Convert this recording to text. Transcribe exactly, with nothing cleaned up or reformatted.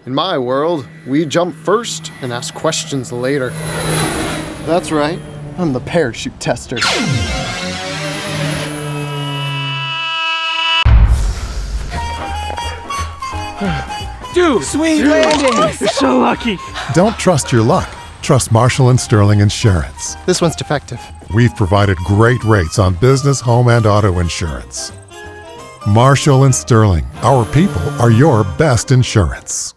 In my world, we jump first and ask questions later. That's right. I'm the parachute tester. Dude, sweet landing! You're so lucky. Don't trust your luck. Trust Marshall and Sterling Insurance. This one's defective. We've provided great rates on business, home, and auto insurance. Marshall and Sterling, our people are your best insurance.